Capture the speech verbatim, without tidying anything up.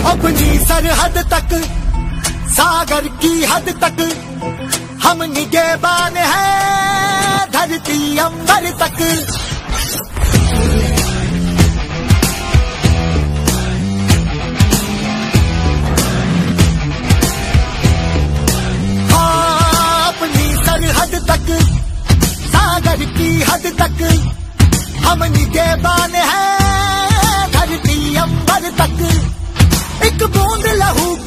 अपनी सरहद तक, सागर की हद तक हम निगहबान हैं, धरती अंबर तक। हाँ, अपनी सरहद तक, सागर की हद तक हम निगहबान हैं, धरती अंबर तक। एक बूंद लहू